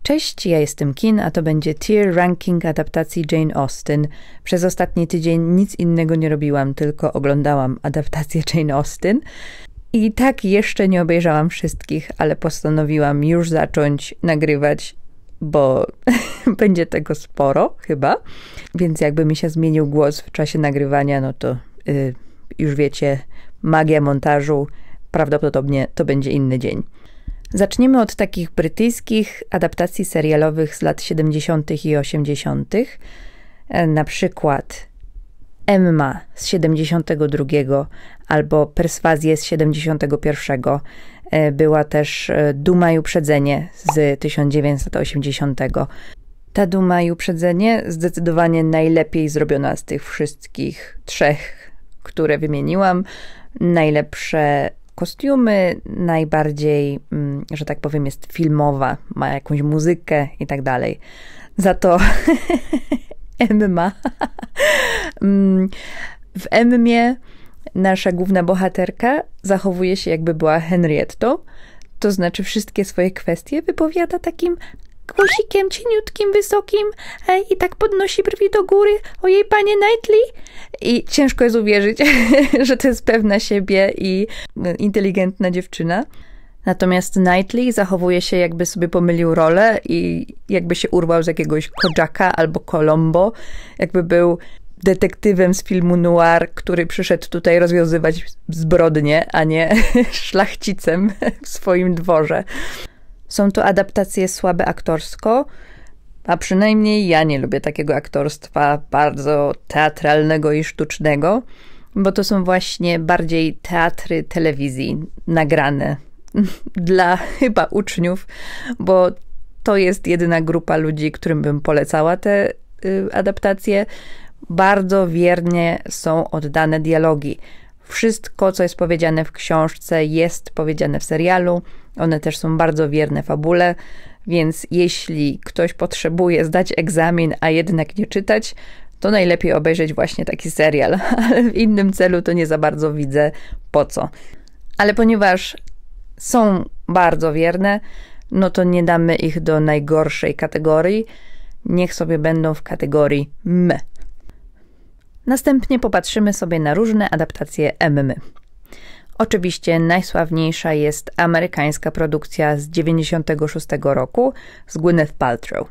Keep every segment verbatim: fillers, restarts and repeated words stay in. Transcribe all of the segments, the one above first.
Cześć, ja jestem Kin, a to będzie tier ranking adaptacji Jane Austen. Przez ostatni tydzień nic innego nie robiłam, tylko oglądałam adaptację Jane Austen. I tak jeszcze nie obejrzałam wszystkich, ale postanowiłam już zacząć nagrywać, bo będzie tego sporo chyba. Więc jakby mi się zmienił głos w czasie nagrywania, no to yy, już wiecie, magia montażu, prawdopodobnie to będzie inny dzień. Zaczniemy od takich brytyjskich adaptacji serialowych z lat siedemdziesiątych i osiemdziesiątych. Na przykład Emma z siedemdziesiątego drugiego albo Perswazję z siedemdziesiątego pierwszego. Była też Duma i uprzedzenie z tysiąc dziewięćset osiemdziesiątego. Ta Duma i uprzedzenie zdecydowanie najlepiej zrobiona z tych wszystkich trzech, które wymieniłam. Najlepsze kostiumy, najbardziej, że tak powiem, jest filmowa, ma jakąś muzykę i tak dalej. Za to Emma. W Emmie nasza główna bohaterka zachowuje się, jakby była Henriettą, to znaczy wszystkie swoje kwestie wypowiada takim głosikiem cieniutkim, wysokim i tak podnosi brwi do góry. Ojej, panie Knightley! I ciężko jest uwierzyć, że to jest pewna siebie i inteligentna dziewczyna. Natomiast Knightley zachowuje się, jakby sobie pomylił rolę i jakby się urwał z jakiegoś Kojaka albo Columbo, jakby był detektywem z filmu noir, który przyszedł tutaj rozwiązywać zbrodnie, a nie szlachcicem w swoim dworze. Są to adaptacje słabe aktorsko, a przynajmniej ja nie lubię takiego aktorstwa bardzo teatralnego i sztucznego, bo to są właśnie bardziej teatry telewizji nagrane dla chyba uczniów, bo to jest jedyna grupa ludzi, którym bym polecała te y, adaptacje. Bardzo wiernie są oddane dialogi. Wszystko, co jest powiedziane w książce, jest powiedziane w serialu. One też są bardzo wierne fabule, więc jeśli ktoś potrzebuje zdać egzamin, a jednak nie czytać, to najlepiej obejrzeć właśnie taki serial. Ale w innym celu to nie za bardzo widzę po co. Ale ponieważ są bardzo wierne, no to nie damy ich do najgorszej kategorii. Niech sobie będą w kategorii M. Następnie popatrzymy sobie na różne adaptacje Emmy. Oczywiście najsławniejsza jest amerykańska produkcja z dziewięćdziesiątego szóstego roku z Gwyneth Paltrow.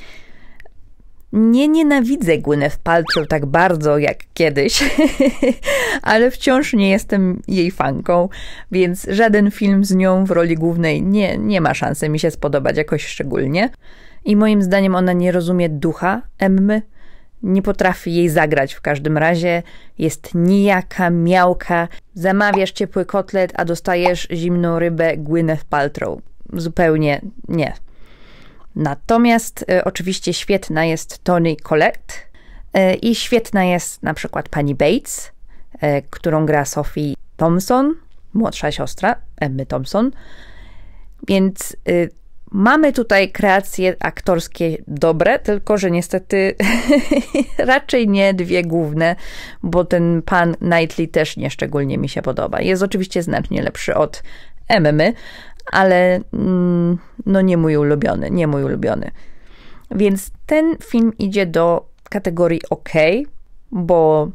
Nie nienawidzę Gwyneth Paltrow tak bardzo jak kiedyś, ale wciąż nie jestem jej fanką, więc żaden film z nią w roli głównej nie, nie ma szansy mi się spodobać jakoś szczególnie. I moim zdaniem ona nie rozumie ducha Emmy. Nie potrafi jej zagrać w każdym razie. Jest nijaka, miałka. Zamawiasz ciepły kotlet, a dostajesz zimną rybę Gwyneth Paltrow. Zupełnie nie. Natomiast e, oczywiście świetna jest Toni Collette e, i świetna jest na przykład pani Bates, e, którą gra Sophie Thompson, młodsza siostra Emmy Thompson. Więc e, mamy tutaj kreacje aktorskie dobre, tylko że niestety raczej nie dwie główne, bo ten pan Knightley też nieszczególnie mi się podoba. Jest oczywiście znacznie lepszy od Emmy, ale mm, no nie mój ulubiony, nie mój ulubiony. Więc ten film idzie do kategorii OK, bo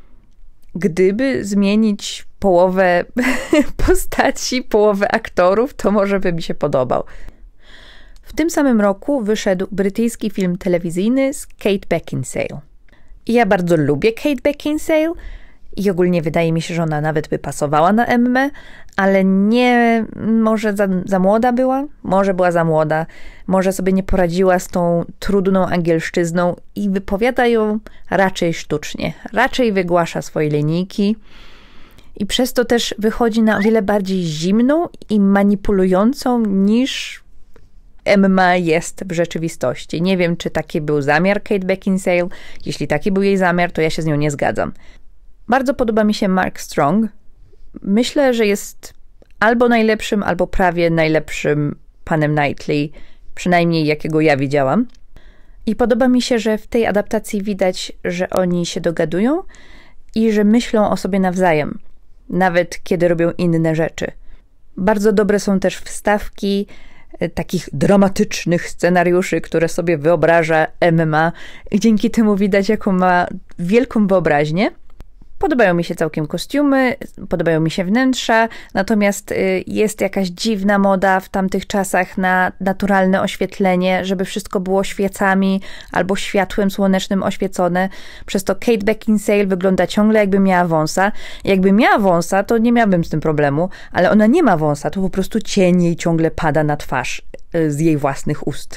gdyby zmienić połowę postaci, połowę aktorów, to może by mi się podobał. W tym samym roku wyszedł brytyjski film telewizyjny z Kate Beckinsale. I ja bardzo lubię Kate Beckinsale i ogólnie wydaje mi się, że ona nawet by pasowała na Emmę, ale nie, może za, za młoda była, może była za młoda, może sobie nie poradziła z tą trudną angielszczyzną i wypowiada ją raczej sztucznie, raczej wygłasza swoje linijki i przez to też wychodzi na o wiele bardziej zimną i manipulującą niż Emma jest w rzeczywistości. Nie wiem, czy taki był zamiar Kate Beckinsale. Jeśli taki był jej zamiar, to ja się z nią nie zgadzam. Bardzo podoba mi się Mark Strong. Myślę, że jest albo najlepszym, albo prawie najlepszym panem Knightley, przynajmniej jakiego ja widziałam. I podoba mi się, że w tej adaptacji widać, że oni się dogadują i że myślą o sobie nawzajem, nawet kiedy robią inne rzeczy. Bardzo dobre są też wstawki takich dramatycznych scenariuszy, które sobie wyobraża Emma i dzięki temu widać, jaką ma wielką wyobraźnię. Podobają mi się całkiem kostiumy, podobają mi się wnętrza, natomiast jest jakaś dziwna moda w tamtych czasach na naturalne oświetlenie, żeby wszystko było świecami albo światłem słonecznym oświecone. Przez to Kate Beckinsale wygląda ciągle jakby miała wąsa. Jakby miała wąsa, to nie miałabym z tym problemu, ale ona nie ma wąsa, to po prostu cień jej ciągle pada na twarz z jej własnych ust.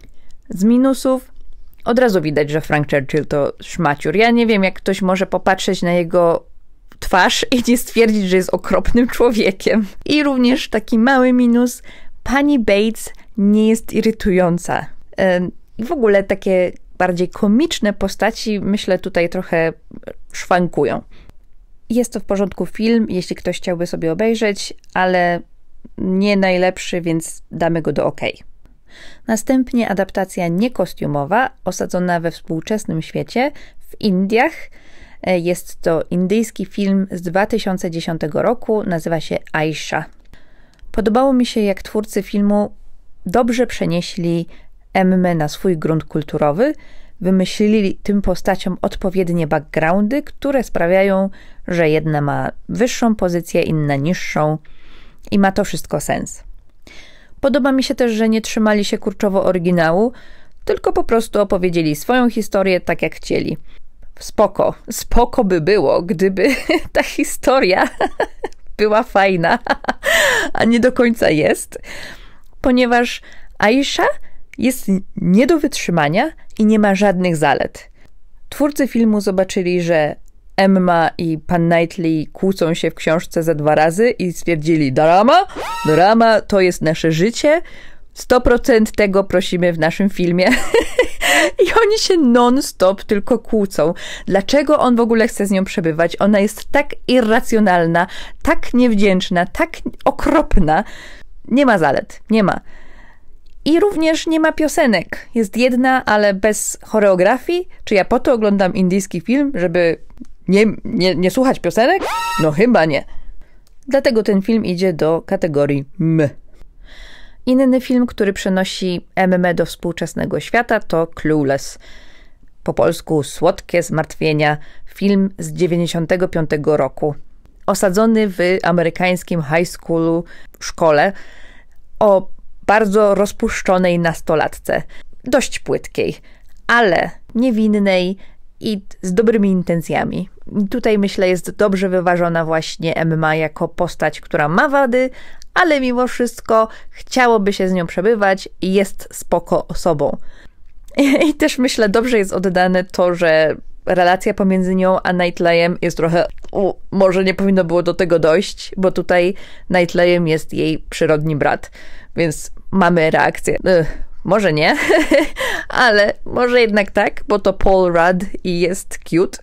Z minusów od razu widać, że Frank Churchill to szmaciur. Ja nie wiem, jak ktoś może popatrzeć na jego twarz i nie stwierdzić, że jest okropnym człowiekiem. I również taki mały minus, pani Bates nie jest irytująca. I w ogóle takie bardziej komiczne postaci, myślę, tutaj trochę szwankują. Jest to w porządku film, jeśli ktoś chciałby sobie obejrzeć, ale nie najlepszy, więc damy go do OK. Następnie adaptacja niekostiumowa, osadzona we współczesnym świecie, w Indiach. Jest to indyjski film z dwa tysiące dziesiątego roku, nazywa się Aisha. Podobało mi się, jak twórcy filmu dobrze przenieśli Emmę na swój grunt kulturowy, wymyślili tym postaciom odpowiednie backgroundy, które sprawiają, że jedna ma wyższą pozycję, inna niższą i ma to wszystko sens. Podoba mi się też, że nie trzymali się kurczowo oryginału, tylko po prostu opowiedzieli swoją historię tak, jak chcieli. Spoko, spoko by było, gdyby ta historia była fajna, a nie do końca jest, ponieważ Aisha jest nie do wytrzymania i nie ma żadnych zalet. Twórcy filmu zobaczyli, że Emma i pan Knightley kłócą się w książce ze dwa razy i stwierdzili: drama, drama to jest nasze życie, sto procent tego prosimy w naszym filmie. I oni się non-stop tylko kłócą. Dlaczego on w ogóle chce z nią przebywać? Ona jest tak irracjonalna, tak niewdzięczna, tak okropna. Nie ma zalet, nie ma. I również nie ma piosenek. Jest jedna, ale bez choreografii. Czy ja po to oglądam indyjski film, żeby nie, nie, nie słuchać piosenek? No chyba nie. Dlatego ten film idzie do kategorii M. Inny film, który przenosi Emmę do współczesnego świata, to Clueless. Po polsku Słodkie zmartwienia. Film z dziewięćdziesiątego piątego roku. Osadzony w amerykańskim high schoolu, szkole, o bardzo rozpuszczonej nastolatce. Dość płytkiej, ale niewinnej i z dobrymi intencjami. I tutaj, myślę, jest dobrze wyważona właśnie Emma jako postać, która ma wady, ale mimo wszystko chciałoby się z nią przebywać i jest spoko osobą. I, i też, myślę, dobrze jest oddane to, że relacja pomiędzy nią a Knightleyem jest trochę... U, może nie powinno było do tego dojść, bo tutaj Knightleyem jest jej przyrodni brat, więc mamy reakcję. Ugh, może nie, ale może jednak tak, bo to Paul Rudd i jest cute.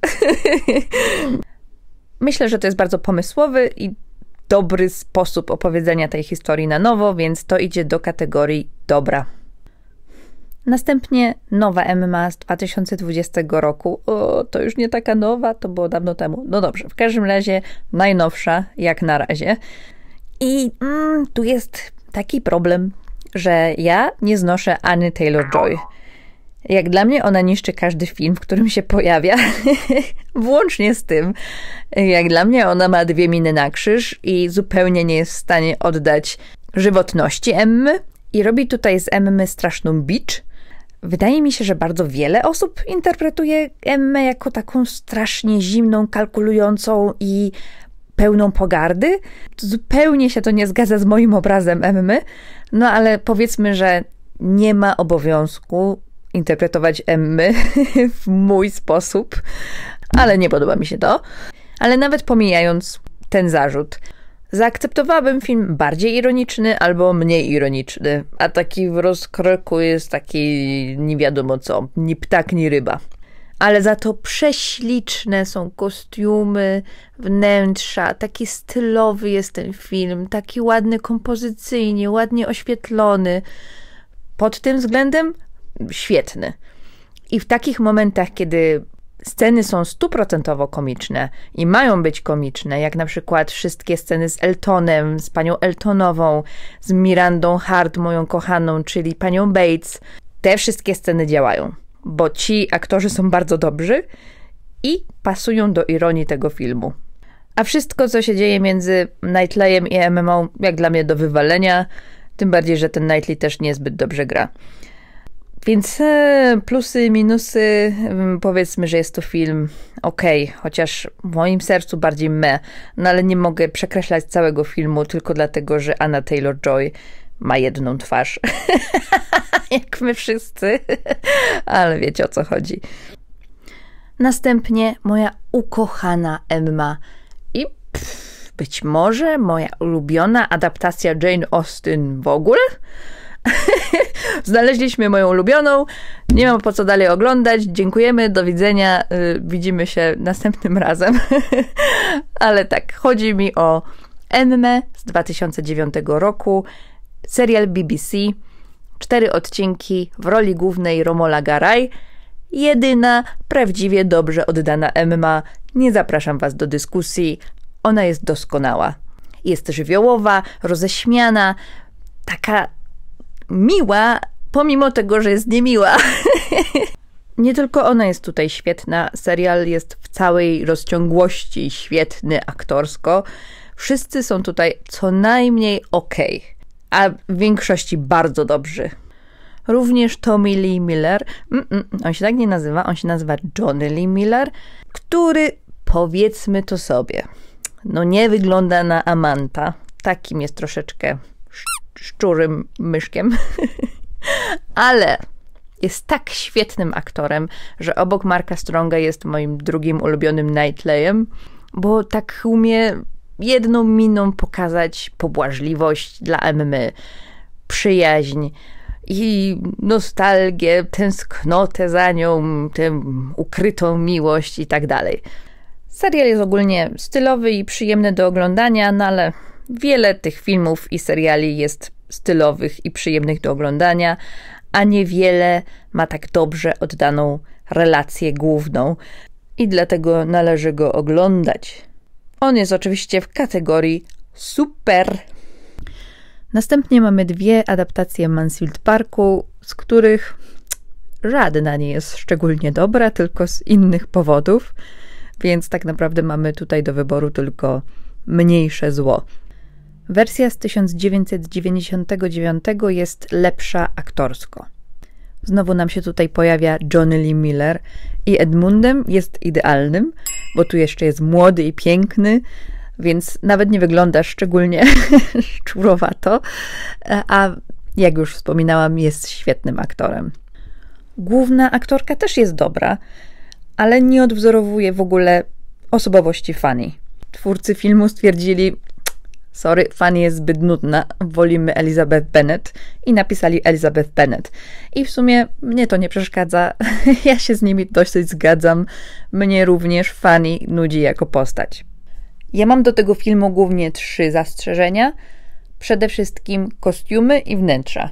Myślę, że to jest bardzo pomysłowy i dobry sposób opowiedzenia tej historii na nowo, więc to idzie do kategorii dobra. Następnie nowa Emma z dwa tysiące dwudziestego roku. O, to już nie taka nowa, to było dawno temu. No dobrze, w każdym razie najnowsza, jak na razie. I mm, tu jest taki problem, że ja nie znoszę Anny Taylor-Joy. Jak dla mnie ona niszczy każdy film, w którym się pojawia, włącznie z tym. Jak dla mnie ona ma dwie miny na krzyż i zupełnie nie jest w stanie oddać żywotności Emmy. I robi tutaj z Emmy straszną bicz. Wydaje mi się, że bardzo wiele osób interpretuje Emmę jako taką strasznie zimną, kalkulującą i pełną pogardy. Zupełnie się to nie zgadza z moim obrazem Emmy, no ale powiedzmy, że nie ma obowiązku interpretować Emmy w mój sposób, ale nie podoba mi się to. Ale nawet pomijając ten zarzut, zaakceptowałabym film bardziej ironiczny albo mniej ironiczny, a taki w rozkroku jest taki nie wiadomo co, ni ptak, ni ryba. Ale za to prześliczne są kostiumy, wnętrza, taki stylowy jest ten film, taki ładny kompozycyjnie, ładnie oświetlony. Pod tym względem świetny. I w takich momentach, kiedy sceny są stuprocentowo komiczne i mają być komiczne, jak na przykład wszystkie sceny z Eltonem, z panią Eltonową, z Mirandą Hart, moją kochaną, czyli panią Bates. Te wszystkie sceny działają, bo ci aktorzy są bardzo dobrzy i pasują do ironii tego filmu. A wszystko, co się dzieje między Knightleyem i M M O, jak dla mnie do wywalenia, tym bardziej, że ten Knightley też niezbyt dobrze gra. Więc e, plusy, minusy, powiedzmy, że jest to film okej, okay, chociaż w moim sercu bardziej me, no ale nie mogę przekreślać całego filmu tylko dlatego, że Anna Taylor-Joy ma jedną twarz. Jak my wszyscy. Ale wiecie, o co chodzi. Następnie moja ukochana Emma i pff, być może moja ulubiona adaptacja Jane Austen w ogóle. Znaleźliśmy moją ulubioną, nie mam po co dalej oglądać, dziękujemy, do widzenia, yy, widzimy się następnym razem. Ale tak, chodzi mi o Emmę z dwa tysiące dziewiątego roku, serial B B C, cztery odcinki, w roli głównej Romola Garai, jedyna prawdziwie dobrze oddana Emma. Nie zapraszam was do dyskusji, ona jest doskonała. Jest żywiołowa, roześmiana, taka miła, pomimo tego, że jest niemiła. Nie tylko ona jest tutaj świetna, serial jest w całej rozciągłości świetny aktorsko. Wszyscy są tutaj co najmniej okej, a w większości bardzo dobrzy. Również Tommy Lee Miller, mm, mm, on się tak nie nazywa, on się nazywa Johnny Lee Miller, który, powiedzmy to sobie, no nie wygląda na Amanta. Takim jest troszeczkę szczurym myszkiem. Ale jest tak świetnym aktorem, że obok Marka Stronga jest moim drugim ulubionym Knightleyem, bo tak umie jedną miną pokazać pobłażliwość dla Emmy, przyjaźń i nostalgię, tęsknotę za nią, tę ukrytą miłość i tak dalej. Serial jest ogólnie stylowy i przyjemny do oglądania, no ale wiele tych filmów i seriali jest stylowych i przyjemnych do oglądania, a niewiele ma tak dobrze oddaną relację główną i dlatego należy go oglądać. On jest oczywiście w kategorii super. Następnie mamy dwie adaptacje Mansfield Parku, z których żadna nie jest szczególnie dobra, tylko z innych powodów, więc tak naprawdę mamy tutaj do wyboru tylko mniejsze zło. Wersja z tysiąc dziewięćset dziewięćdziesiątego dziewiątego jest lepsza aktorsko. Znowu nam się tutaj pojawia Johnny Lee Miller i Edmundem jest idealnym, bo tu jeszcze jest młody i piękny, więc nawet nie wygląda szczególnie szczurowato, a jak już wspominałam, jest świetnym aktorem. Główna aktorka też jest dobra, ale nie odwzorowuje w ogóle osobowości Fanny. Twórcy filmu stwierdzili, sorry, Fanny jest zbyt nudna, wolimy Elizabeth Bennet i napisali Elizabeth Bennet. I w sumie mnie to nie przeszkadza, ja się z nimi dosyć zgadzam, mnie również Fanny nudzi jako postać. Ja mam do tego filmu głównie trzy zastrzeżenia, przede wszystkim kostiumy i wnętrza.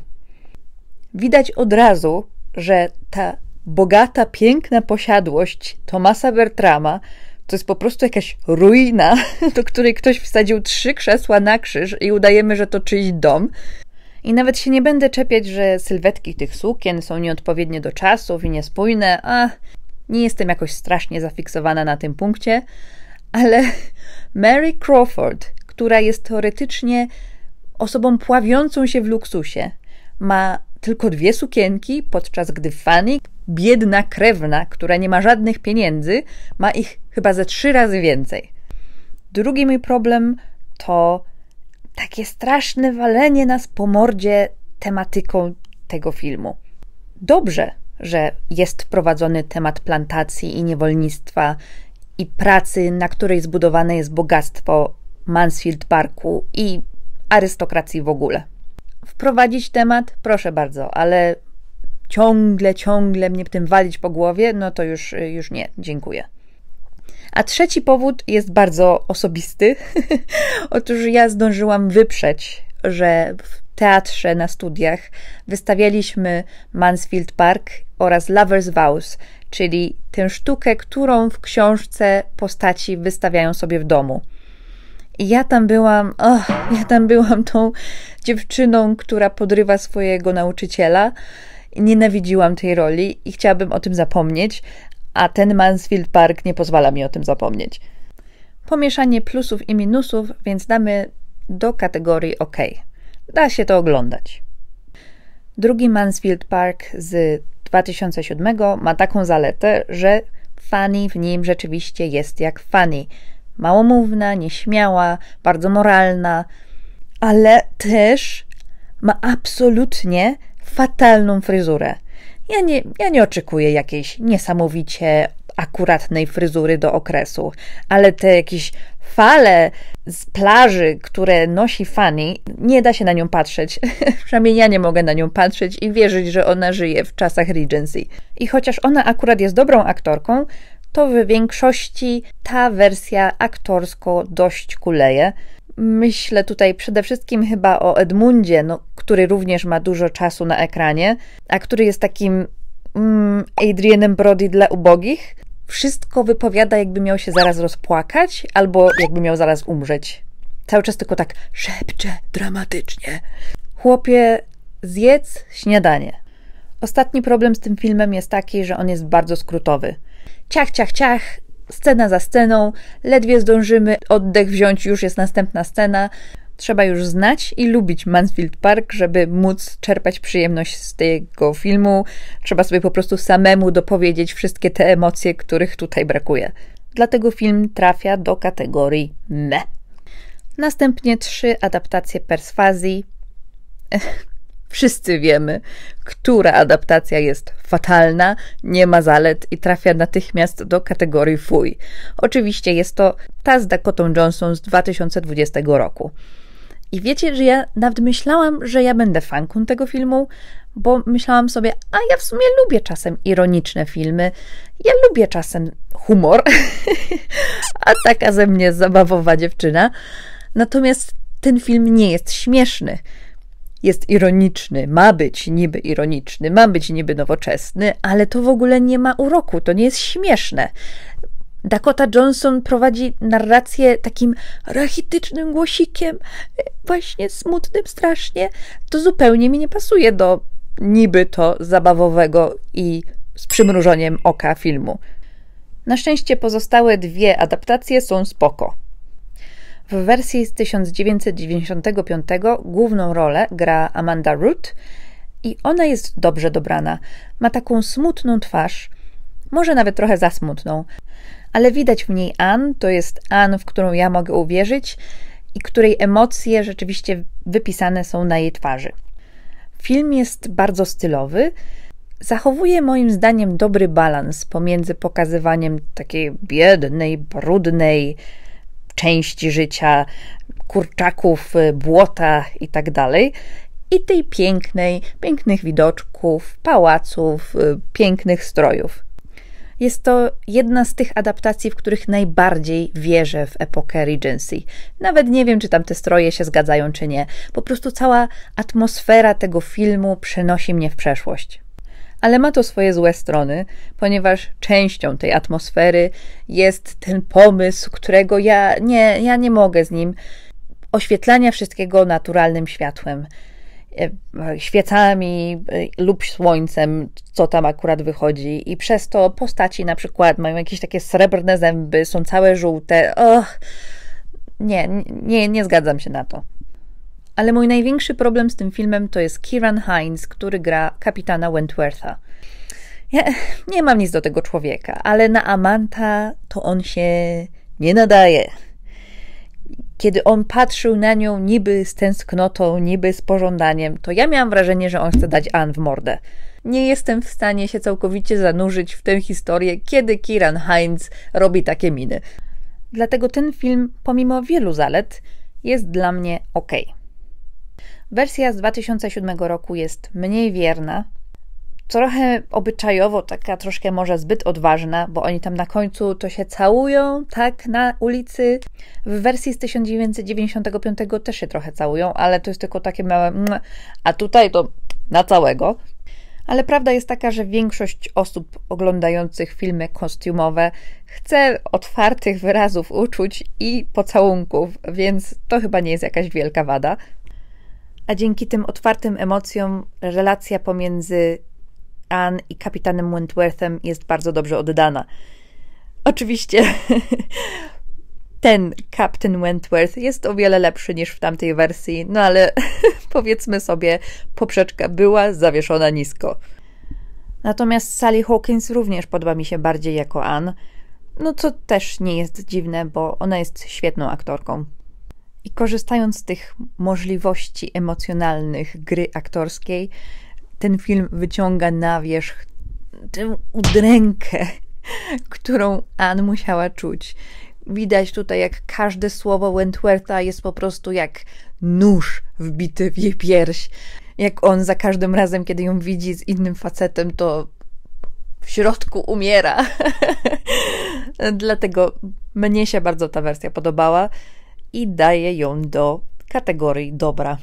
Widać od razu, że ta bogata, piękna posiadłość Thomasa Bertrama to jest po prostu jakaś ruina, do której ktoś wsadził trzy krzesła na krzyż i udajemy, że to czyjś dom. I nawet się nie będę czepiać, że sylwetki tych sukien są nieodpowiednie do czasów i niespójne, a nie jestem jakoś strasznie zafiksowana na tym punkcie, ale Mary Crawford, która jest teoretycznie osobą pławiącą się w luksusie, ma tylko dwie sukienki, podczas gdy Fanny, biedna krewna, która nie ma żadnych pieniędzy, ma ich chyba ze trzy razy więcej. Drugi mój problem to takie straszne walenie nas po mordzie tematyką tego filmu. Dobrze, że jest wprowadzony temat plantacji i niewolnictwa i pracy, na której zbudowane jest bogactwo Mansfield Parku i arystokracji w ogóle. Wprowadzić temat? Proszę bardzo, ale ciągle, ciągle mnie tym walić po głowie, no to już, już nie, dziękuję. A trzeci powód jest bardzo osobisty. Otóż ja zdążyłam wyprzeć, że w teatrze na studiach wystawialiśmy Mansfield Park oraz Lovers' Vows, czyli tę sztukę, którą w książce postaci wystawiają sobie w domu. I ja tam byłam, oh, ja tam byłam tą dziewczyną, która podrywa swojego nauczyciela. Nienawidziłam tej roli i chciałabym o tym zapomnieć, a ten Mansfield Park nie pozwala mi o tym zapomnieć. Pomieszanie plusów i minusów, więc damy do kategorii OK. Da się to oglądać. Drugi Mansfield Park z dwa tysiące siódmego ma taką zaletę, że Fanny w nim rzeczywiście jest jak Fanny. Małomówna, nieśmiała, bardzo moralna, ale też ma absolutnie fatalną fryzurę. Ja nie, ja nie oczekuję jakiejś niesamowicie akuratnej fryzury do okresu, ale te jakieś fale z plaży, które nosi Fanny, nie da się na nią patrzeć. Przynajmniej ja nie mogę na nią patrzeć i wierzyć, że ona żyje w czasach Regency. I chociaż ona akurat jest dobrą aktorką, to w większości ta wersja aktorsko dość kuleje. Myślę tutaj przede wszystkim chyba o Edmundzie, no, który również ma dużo czasu na ekranie, a który jest takim mm, Adrianem Brody dla ubogich. Wszystko wypowiada, jakby miał się zaraz rozpłakać, albo jakby miał zaraz umrzeć. Cały czas tylko tak szepcze dramatycznie. Chłopie, zjedz śniadanie. Ostatni problem z tym filmem jest taki, że on jest bardzo skrótowy. Ciach, ciach, ciach, scena za sceną, ledwie zdążymy oddech wziąć, już jest następna scena. Trzeba już znać i lubić Mansfield Park, żeby móc czerpać przyjemność z tego filmu. Trzeba sobie po prostu samemu dopowiedzieć wszystkie te emocje, których tutaj brakuje. Dlatego film trafia do kategorii me. Następnie trzy adaptacje perswazji. Wszyscy wiemy, która adaptacja jest fatalna, nie ma zalet i trafia natychmiast do kategorii fuj. Oczywiście jest to ta z Dakotą Johnson z dwa tysiące dwudziestego roku. I wiecie, że ja nawet myślałam, że ja będę fanką tego filmu, bo myślałam sobie, a ja w sumie lubię czasem ironiczne filmy, ja lubię czasem humor, a taka ze mnie zabawowa dziewczyna. Natomiast ten film nie jest śmieszny. Jest ironiczny, ma być niby ironiczny, ma być niby nowoczesny, ale to w ogóle nie ma uroku, to nie jest śmieszne. Dakota Johnson prowadzi narrację takim rachitycznym głosikiem, właśnie smutnym strasznie. To zupełnie mi nie pasuje do niby to zabawowego i z przymrużeniem oka filmu. Na szczęście pozostałe dwie adaptacje są spoko. W wersji z tysiąc dziewięćset dziewięćdziesiątego piątego główną rolę gra Amanda Root i ona jest dobrze dobrana. Ma taką smutną twarz, może nawet trochę za smutną, ale widać w niej Anne, to jest Anne, w którą ja mogę uwierzyć i której emocje rzeczywiście wypisane są na jej twarzy. Film jest bardzo stylowy, zachowuje moim zdaniem dobry balans pomiędzy pokazywaniem takiej biednej, brudnej części życia, kurczaków, błota i tak dalej, i tej pięknej, pięknych widoczków, pałaców, pięknych strojów. Jest to jedna z tych adaptacji, w których najbardziej wierzę w epokę Regency. Nawet nie wiem, czy tam te stroje się zgadzają, czy nie. Po prostu cała atmosfera tego filmu przenosi mnie w przeszłość. Ale ma to swoje złe strony, ponieważ częścią tej atmosfery jest ten pomysł, którego ja nie, ja nie mogę z nim, oświetlania wszystkiego naturalnym światłem, świecami lub słońcem, co tam akurat wychodzi, i przez to postaci na przykład mają jakieś takie srebrne zęby, są całe żółte. Och, nie, nie, nie zgadzam się na to. Ale mój największy problem z tym filmem to jest Kieran Hines, który gra kapitana Wentwortha. Ja nie mam nic do tego człowieka, ale na Amanta to on się nie nadaje. Kiedy on patrzył na nią niby z tęsknotą, niby z pożądaniem, to ja miałam wrażenie, że on chce dać Anne w mordę. Nie jestem w stanie się całkowicie zanurzyć w tę historię, kiedy Kieran Hines robi takie miny. Dlatego ten film, pomimo wielu zalet, jest dla mnie ok. Wersja z dwa tysiące siódmego roku jest mniej wierna, trochę obyczajowo, taka troszkę może zbyt odważna, bo oni tam na końcu to się całują, tak, na ulicy. W wersji z tysiąc dziewięćset dziewięćdziesiątego piątego też się trochę całują, ale to jest tylko takie małe, a tutaj to na całego. Ale prawda jest taka, że większość osób oglądających filmy kostiumowe chce otwartych wyrazów uczuć i pocałunków, więc to chyba nie jest jakaś wielka wada. A dzięki tym otwartym emocjom relacja pomiędzy Anne i kapitanem Wentworthem jest bardzo dobrze oddana. Oczywiście ten Captain Wentworth jest o wiele lepszy niż w tamtej wersji, no ale powiedzmy sobie, poprzeczka była zawieszona nisko. Natomiast Sally Hawkins również podoba mi się bardziej jako Anne, no co też nie jest dziwne, bo ona jest świetną aktorką. I korzystając z tych możliwości emocjonalnych gry aktorskiej, ten film wyciąga na wierzch tę udrękę, którą Anne musiała czuć. Widać tutaj, jak każde słowo Wentwortha jest po prostu jak nóż wbity w jej pierś. Jak on za każdym razem, kiedy ją widzi z innym facetem, to w środku umiera. Dlatego mnie się bardzo ta wersja podobała i daję ją do kategorii dobra.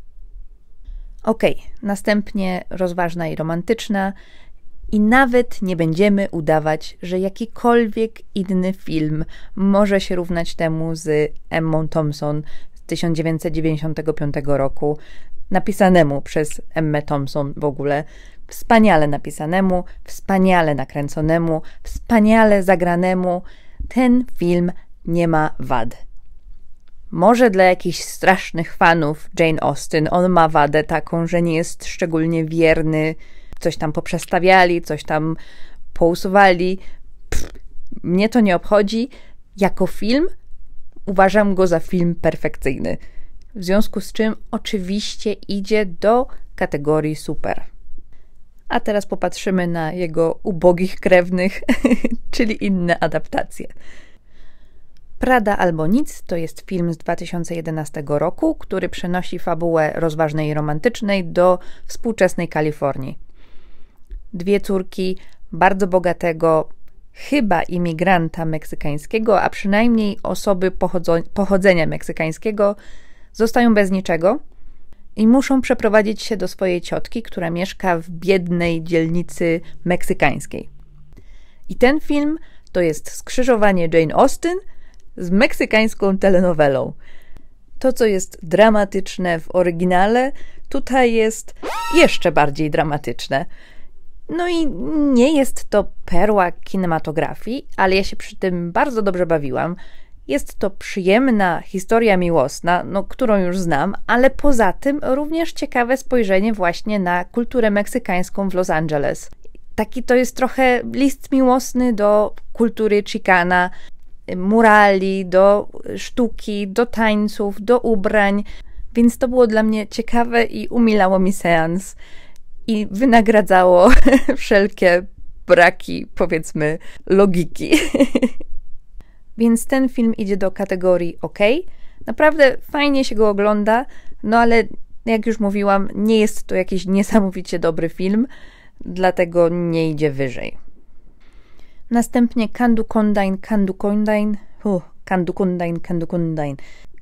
Ok, następnie rozważna i romantyczna. I nawet nie będziemy udawać, że jakikolwiek inny film może się równać temu z Emmą Thompson z tysiąc dziewięćset dziewięćdziesiątego piątego roku, napisanemu przez Emmę Thompson w ogóle, wspaniale napisanemu, wspaniale nakręconemu, wspaniale zagranemu. Ten film nie ma wad. Może dla jakichś strasznych fanów Jane Austen on ma wadę taką, że nie jest szczególnie wierny, coś tam poprzestawiali, coś tam pousuwali. Pff, mnie to nie obchodzi. Jako film uważam go za film perfekcyjny. W związku z czym oczywiście idzie do kategorii super. A teraz popatrzymy na jego ubogich krewnych, czyli inne adaptacje. Prada albo nic to jest film z dwa tysiące jedenastego roku, który przenosi fabułę rozważnej i romantycznej do współczesnej Kalifornii. Dwie córki bardzo bogatego, chyba imigranta meksykańskiego, a przynajmniej osoby pochodzo- pochodzenia meksykańskiego, zostają bez niczego i muszą przeprowadzić się do swojej ciotki, która mieszka w biednej dzielnicy meksykańskiej. I ten film to jest skrzyżowanie Jane Austen z meksykańską telenowelą. To, co jest dramatyczne w oryginale, tutaj jest jeszcze bardziej dramatyczne. No i nie jest to perła kinematografii, ale ja się przy tym bardzo dobrze bawiłam. Jest to przyjemna historia miłosna, no, którą już znam, ale poza tym również ciekawe spojrzenie właśnie na kulturę meksykańską w Los Angeles. Taki to jest trochę list miłosny do kultury Chicana, murali, do sztuki, do tańców, do ubrań, więc to było dla mnie ciekawe i umilało mi seans i wynagradzało wszelkie braki, powiedzmy, logiki. Więc ten film idzie do kategorii OK. Naprawdę fajnie się go ogląda, no ale jak już mówiłam, nie jest to jakiś niesamowicie dobry film, dlatego nie idzie wyżej. Następnie Kandukondine, Kandukondine, uh, Kandukondine, Kandukondine.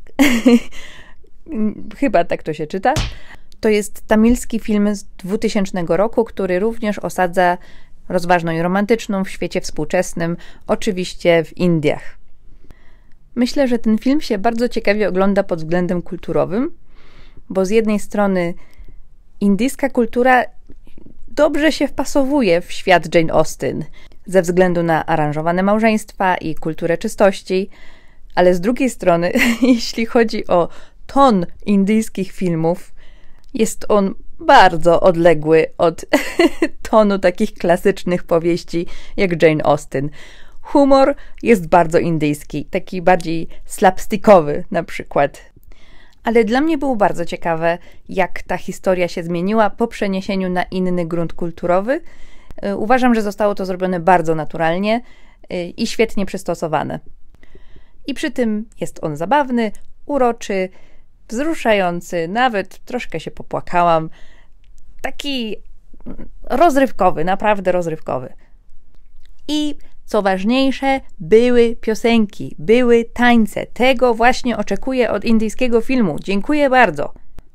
Chyba tak to się czyta. To jest tamilski film z dwutysięcznego roku, który również osadza rozważną i romantyczną w świecie współczesnym, oczywiście w Indiach. Myślę, że ten film się bardzo ciekawie ogląda pod względem kulturowym, bo z jednej strony indyjska kultura dobrze się wpasowuje w świat Jane Austen ze względu na aranżowane małżeństwa i kulturę czystości, ale z drugiej strony, jeśli chodzi o ton indyjskich filmów, jest on bardzo odległy od tonu takich klasycznych powieści jak Jane Austen. Humor jest bardzo indyjski, taki bardziej slapstickowy na przykład. Ale dla mnie było bardzo ciekawe, jak ta historia się zmieniła po przeniesieniu na inny grunt kulturowy. Uważam, że zostało to zrobione bardzo naturalnie i świetnie przystosowane. I przy tym jest on zabawny, uroczy, wzruszający, nawet troszkę się popłakałam. Taki rozrywkowy, naprawdę rozrywkowy. I co ważniejsze, były piosenki, były tańce. Tego właśnie oczekuję od indyjskiego filmu. Dziękuję bardzo.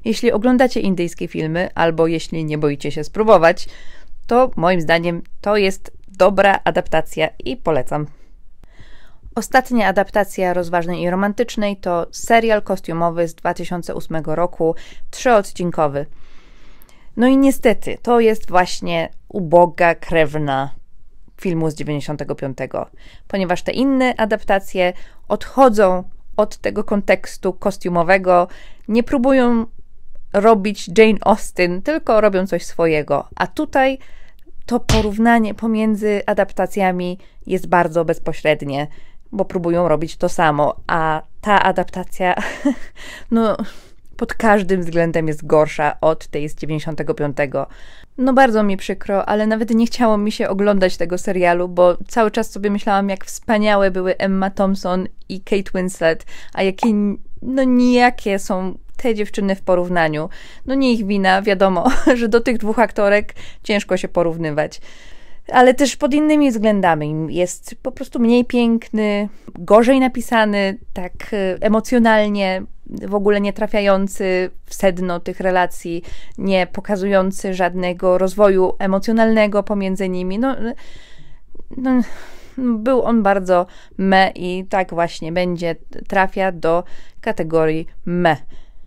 Jeśli oglądacie indyjskie filmy, albo jeśli nie boicie się spróbować, to moim zdaniem to jest dobra adaptacja i polecam. Ostatnia adaptacja rozważnej i romantycznej to serial kostiumowy z dwa tysiące ósmego roku, trzyodcinkowy. No i niestety, to jest właśnie uboga krewna filmu z dziewięćdziesiątego piątego, ponieważ te inne adaptacje odchodzą od tego kontekstu kostiumowego, nie próbują robić Jane Austen, tylko robią coś swojego. A tutaj to porównanie pomiędzy adaptacjami jest bardzo bezpośrednie, bo próbują robić to samo, a ta adaptacja no, pod każdym względem jest gorsza od tej z dziewięćdziesiątego piątego. No bardzo mi przykro, ale nawet nie chciało mi się oglądać tego serialu, bo cały czas sobie myślałam, jak wspaniałe były Emma Thompson i Kate Winslet, a jakie no nijakie są te dziewczyny w porównaniu. No nie ich wina, wiadomo, że do tych dwóch aktorek ciężko się porównywać. Ale też pod innymi względami. Jest po prostu mniej piękny, gorzej napisany, tak emocjonalnie, w ogóle nie trafiający w sedno tych relacji, nie pokazujący żadnego rozwoju emocjonalnego pomiędzy nimi. No, no, był on bardzo meh i tak właśnie będzie, trafia do kategorii meh.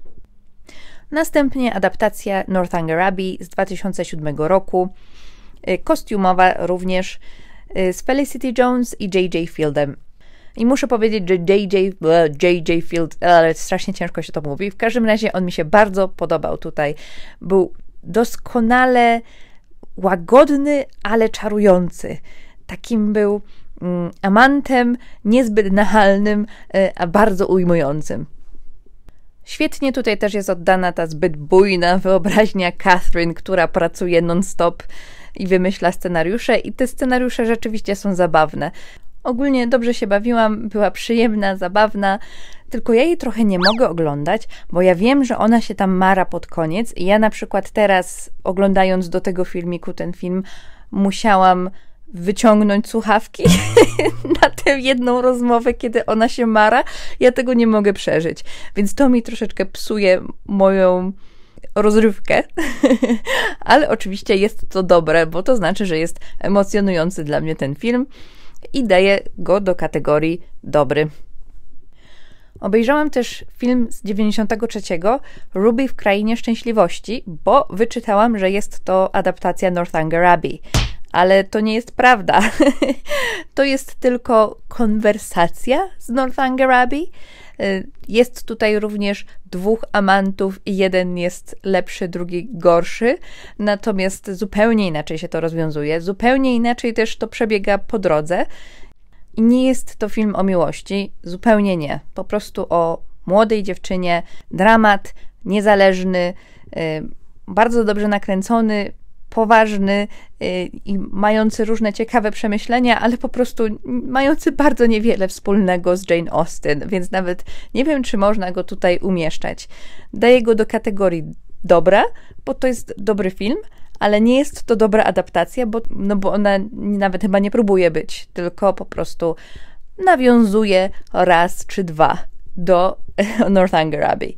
Następnie adaptacja Northanger Abbey z dwa tysiące siódmego roku, kostiumowa również, z Felicity Jones i J J Fieldem. I muszę powiedzieć, że J J, J J Field, ale strasznie ciężko się to mówi. W każdym razie on mi się bardzo podobał tutaj. Był doskonale łagodny, ale czarujący. Takim był mm, amantem, niezbyt nachalnym, a bardzo ujmującym. Świetnie tutaj też jest oddana ta zbyt bujna wyobraźnia Catherine, która pracuje non-stop i wymyśla scenariusze, i te scenariusze rzeczywiście są zabawne. Ogólnie dobrze się bawiłam, była przyjemna, zabawna, tylko ja jej trochę nie mogę oglądać, bo ja wiem, że ona się tam mara pod koniec i ja na przykład teraz, oglądając do tego filmiku ten film, musiałam wyciągnąć słuchawki na tę jedną rozmowę, kiedy ona się mara. Ja tego nie mogę przeżyć, więc to mi troszeczkę psuje moją rozrywkę, ale oczywiście jest to dobre, bo to znaczy, że jest emocjonujący dla mnie ten film i daję go do kategorii dobry. Obejrzałam też film z dziewięćdziesiątego trzeciego, Ruby w Krainie Szczęśliwości, bo wyczytałam, że jest to adaptacja Northanger Abbey. Ale to nie jest prawda. To jest tylko konwersacja z Northanger Abbey. Jest tutaj również dwóch amantów i jeden jest lepszy, drugi gorszy. Natomiast zupełnie inaczej się to rozwiązuje. Zupełnie inaczej też to przebiega po drodze. I nie jest to film o miłości. Zupełnie nie. Po prostu o młodej dziewczynie. Dramat, niezależny, bardzo dobrze nakręcony, poważny i mający różne ciekawe przemyślenia, ale po prostu mający bardzo niewiele wspólnego z Jane Austen, więc nawet nie wiem, czy można go tutaj umieszczać. Daję go do kategorii dobra, bo to jest dobry film, ale nie jest to dobra adaptacja, bo, no bo ona nawet chyba nie próbuje być, tylko po prostu nawiązuje raz czy dwa do Northanger Abbey.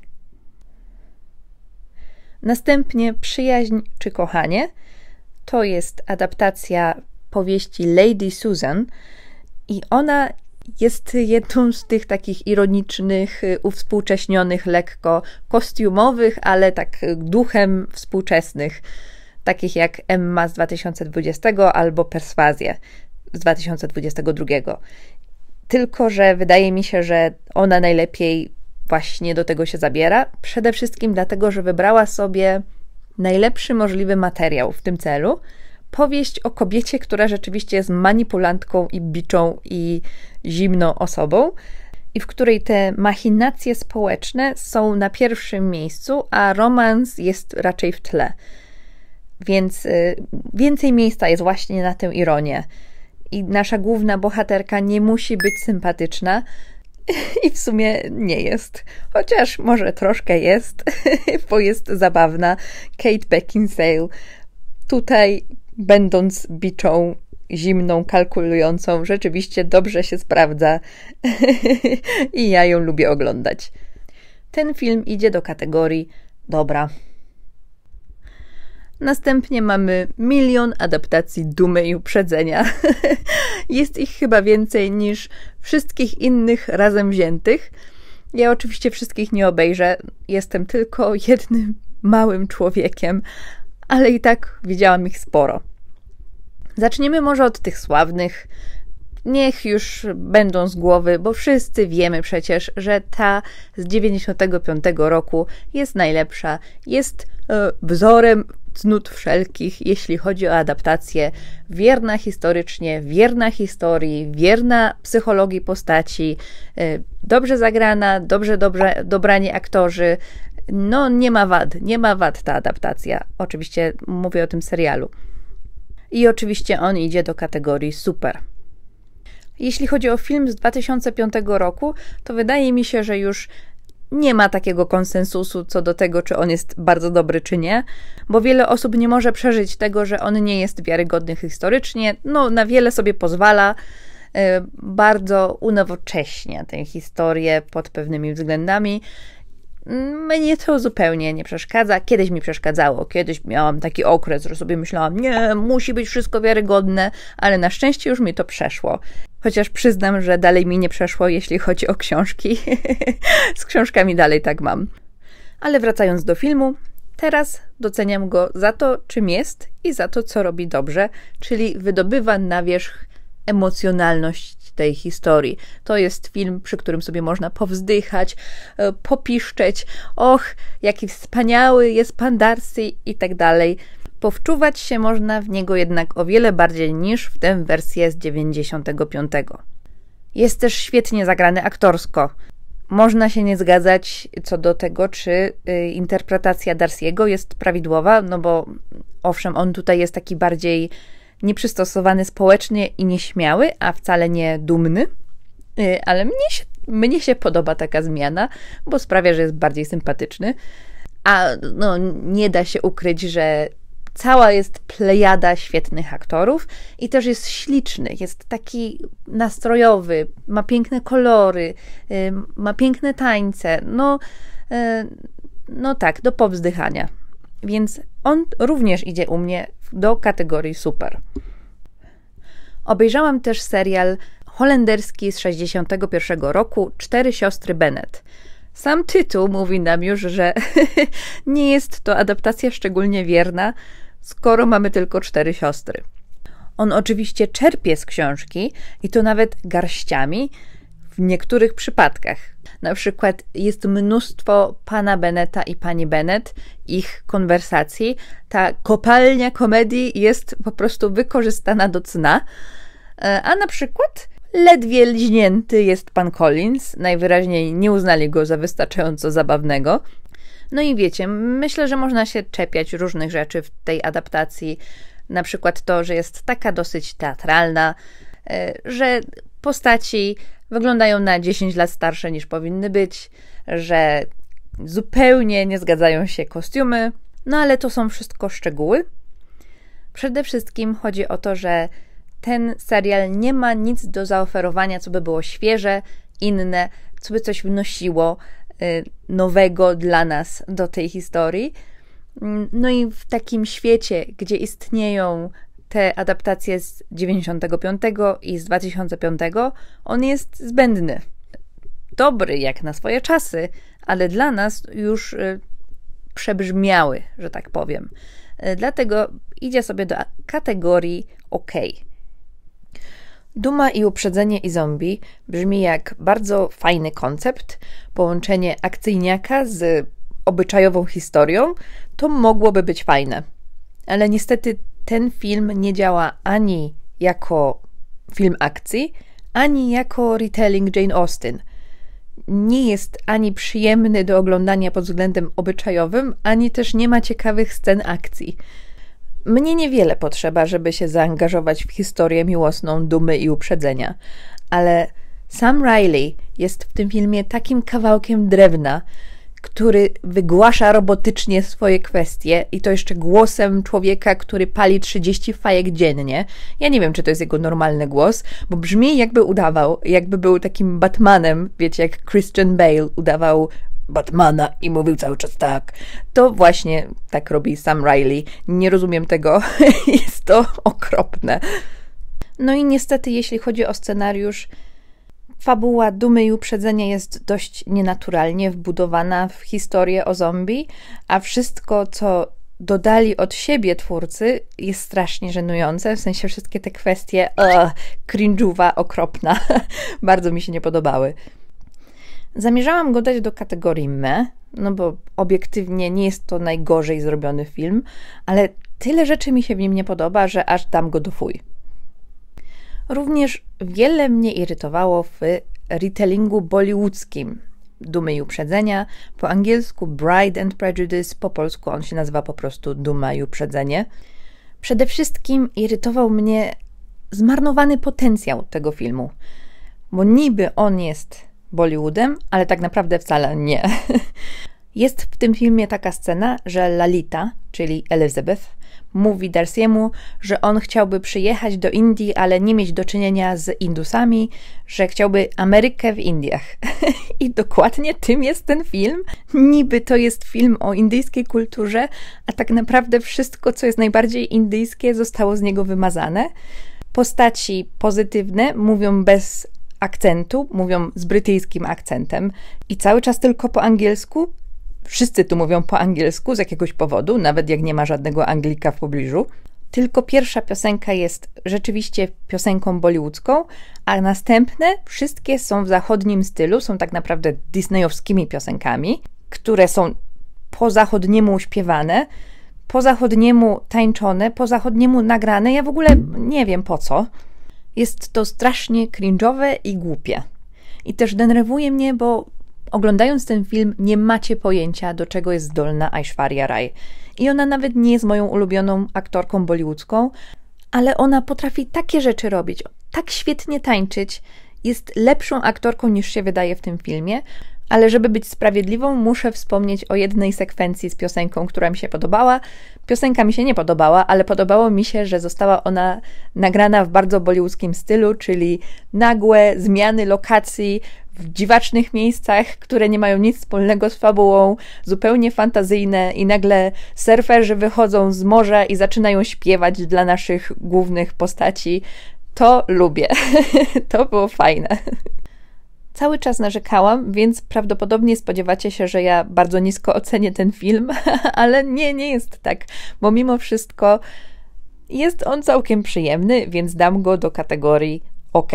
Następnie Przyjaźń czy kochanie to jest adaptacja powieści Lady Susan i ona jest jedną z tych takich ironicznych, uwspółcześnionych, lekko kostiumowych, ale tak duchem współczesnych, takich jak Emma z dwa tysiące dwudziestego albo Perswazja z dwa tysiące dwudziestego drugiego. Tylko że wydaje mi się, że ona najlepiej właśnie do tego się zabiera. Przede wszystkim dlatego, że wybrała sobie najlepszy możliwy materiał w tym celu. Powieść o kobiecie, która rzeczywiście jest manipulantką i biczą i zimną osobą i w której te machinacje społeczne są na pierwszym miejscu, a romans jest raczej w tle. Więc y, więcej miejsca jest właśnie na tę ironię. I nasza główna bohaterka nie musi być sympatyczna, i w sumie nie jest. Chociaż może troszkę jest, bo jest zabawna. Kate Beckinsale tutaj, będąc biczą, zimną, kalkulującą, rzeczywiście dobrze się sprawdza i ja ją lubię oglądać. Ten film idzie do kategorii dobra. Następnie mamy milion adaptacji Dumy i Uprzedzenia. Jest ich chyba więcej niż wszystkich innych razem wziętych. Ja oczywiście wszystkich nie obejrzę. Jestem tylko jednym małym człowiekiem, ale i tak widziałam ich sporo. Zaczniemy może od tych sławnych. Niech już będą z głowy, bo wszyscy wiemy przecież, że ta z dziewięćdziesiątego piątego roku jest najlepsza. Jest e, wzorem cnót wszelkich, jeśli chodzi o adaptację. Wierna historycznie, wierna historii, wierna psychologii postaci, e, dobrze zagrana, dobrze, dobrze dobrani aktorzy. No nie ma wad, nie ma wad ta adaptacja. Oczywiście mówię o tym serialu. I oczywiście on idzie do kategorii super. Jeśli chodzi o film z dwa tysiące piątego roku, to wydaje mi się, że już nie ma takiego konsensusu co do tego, czy on jest bardzo dobry, czy nie, bo wiele osób nie może przeżyć tego, że on nie jest wiarygodny historycznie. No, na wiele sobie pozwala, yy, bardzo unowocześnia tę historię pod pewnymi względami. Mnie to zupełnie nie przeszkadza. Kiedyś mi przeszkadzało. Kiedyś miałam taki okres, że sobie myślałam, nie, musi być wszystko wiarygodne, ale na szczęście już mi to przeszło. Chociaż przyznam, że dalej mi nie przeszło, jeśli chodzi o książki. Z książkami dalej tak mam. Ale wracając do filmu, teraz doceniam go za to, czym jest i za to, co robi dobrze, czyli wydobywa na wierzch emocjonalność tej historii. To jest film, przy którym sobie można powzdychać, popiszczeć, och, jaki wspaniały jest pan Darcy i tak dalej. Powczuwać się można w niego jednak o wiele bardziej niż w tę wersję z dziewięćdziesiątego piątego. Jest też świetnie zagrany aktorsko. Można się nie zgadzać co do tego, czy y, interpretacja Darcy'ego jest prawidłowa, no bo owszem, on tutaj jest taki bardziej nieprzystosowany społecznie i nieśmiały, a wcale nie dumny, y, ale mnie się, mnie się podoba taka zmiana, bo sprawia, że jest bardziej sympatyczny, a no, nie da się ukryć, że cała jest plejada świetnych aktorów i też jest śliczny, jest taki nastrojowy, ma piękne kolory, y, ma piękne tańce, no, y, no tak, do powzdychania. Więc on również idzie u mnie do kategorii super. Obejrzałam też serial holenderski z sześćdziesiątego pierwszego roku Cztery siostry Bennet. Sam tytuł mówi nam już, że nie jest to adaptacja szczególnie wierna, skoro mamy tylko cztery siostry. On oczywiście czerpie z książki i to nawet garściami w niektórych przypadkach. Na przykład jest mnóstwo pana Benneta i pani Bennet, ich konwersacji. Ta kopalnia komedii jest po prostu wykorzystana do cna. A na przykład ledwie liźnięty jest pan Collins. Najwyraźniej nie uznali go za wystarczająco zabawnego. No i wiecie, myślę, że można się czepiać różnych rzeczy w tej adaptacji. Na przykład to, że jest taka dosyć teatralna, że postaci wyglądają na dziesięć lat starsze niż powinny być, że zupełnie nie zgadzają się kostiumy, no ale to są wszystko szczegóły. Przede wszystkim chodzi o to, że ten serial nie ma nic do zaoferowania, co by było świeże, inne, co by coś wnosiło y, nowego dla nas do tej historii. No i w takim świecie, gdzie istnieją te adaptacje z dziewięćdziesiątego piątego i z dwa tysiące piątego, on jest zbędny. Dobry jak na swoje czasy, ale dla nas już y, przebrzmiały, że tak powiem. Y, dlatego idzie sobie do kategorii OK. Duma i Uprzedzenie i zombie brzmi jak bardzo fajny koncept, połączenie akcyjniaka z obyczajową historią, to mogłoby być fajne. Ale niestety ten film nie działa ani jako film akcji, ani jako retelling Jane Austen. Nie jest ani przyjemny do oglądania pod względem obyczajowym, ani też nie ma ciekawych scen akcji. Mnie niewiele potrzeba, żeby się zaangażować w historię miłosną Dumy i Uprzedzenia, ale Sam Riley jest w tym filmie takim kawałkiem drewna, który wygłasza robotycznie swoje kwestie i to jeszcze głosem człowieka, który pali trzydzieści fajek dziennie. Ja nie wiem, czy to jest jego normalny głos, bo brzmi jakby udawał, jakby był takim Batmanem, wiecie, jak Christian Bale udawał Batmana i mówił cały czas tak. To właśnie tak robi Sam Riley. Nie rozumiem tego. Jest to okropne. No i niestety, jeśli chodzi o scenariusz, fabuła Dumy i Uprzedzenia jest dość nienaturalnie wbudowana w historię o zombie, a wszystko, co dodali od siebie twórcy, jest strasznie żenujące, w sensie wszystkie te kwestie uh, cringe'owa, okropna, bardzo mi się nie podobały. Zamierzałam go dać do kategorii me, no bo obiektywnie nie jest to najgorzej zrobiony film, ale tyle rzeczy mi się w nim nie podoba, że aż dam go do fuj. Również wiele mnie irytowało w retellingu bollywoodzkim Dumy i Uprzedzenia, po angielsku Bride and Prejudice, po polsku on się nazywa po prostu Duma i Uprzedzenie. Przede wszystkim irytował mnie zmarnowany potencjał tego filmu, bo niby on jest Bollywoodem, ale tak naprawdę wcale nie. Jest w tym filmie taka scena, że Lalita, czyli Elizabeth, mówi Darcy'emu, że on chciałby przyjechać do Indii, ale nie mieć do czynienia z Indusami, że chciałby Amerykę w Indiach. I dokładnie tym jest ten film. Niby to jest film o indyjskiej kulturze, a tak naprawdę wszystko, co jest najbardziej indyjskie, zostało z niego wymazane. Postaci pozytywne mówią bez akcentu, mówią z brytyjskim akcentem i cały czas tylko po angielsku. Wszyscy tu mówią po angielsku z jakiegoś powodu, nawet jak nie ma żadnego Anglika w pobliżu. Tylko pierwsza piosenka jest rzeczywiście piosenką bollywoodzką, a następne wszystkie są w zachodnim stylu, są tak naprawdę disneyowskimi piosenkami, które są po zachodniemu śpiewane, po zachodniemu tańczone, po zachodniemu nagrane. Ja w ogóle nie wiem po co. Jest to strasznie cringe'owe i głupie. I też denerwuje mnie, bo oglądając ten film nie macie pojęcia, do czego jest zdolna Aishwarya Rai. I ona nawet nie jest moją ulubioną aktorką bollywoodzką, ale ona potrafi takie rzeczy robić, tak świetnie tańczyć, jest lepszą aktorką niż się wydaje w tym filmie, ale żeby być sprawiedliwą, muszę wspomnieć o jednej sekwencji z piosenką, która mi się podobała. Piosenka mi się nie podobała, ale podobało mi się, że została ona nagrana w bardzo bollywoodzkim stylu, czyli nagłe zmiany lokacji w dziwacznych miejscach, które nie mają nic wspólnego z fabułą, zupełnie fantazyjne i nagle surferzy wychodzą z morza i zaczynają śpiewać dla naszych głównych postaci. To lubię. To było fajne. Cały czas narzekałam, więc prawdopodobnie spodziewacie się, że ja bardzo nisko ocenię ten film, ale nie, nie jest tak, bo mimo wszystko jest on całkiem przyjemny, więc dam go do kategorii OK.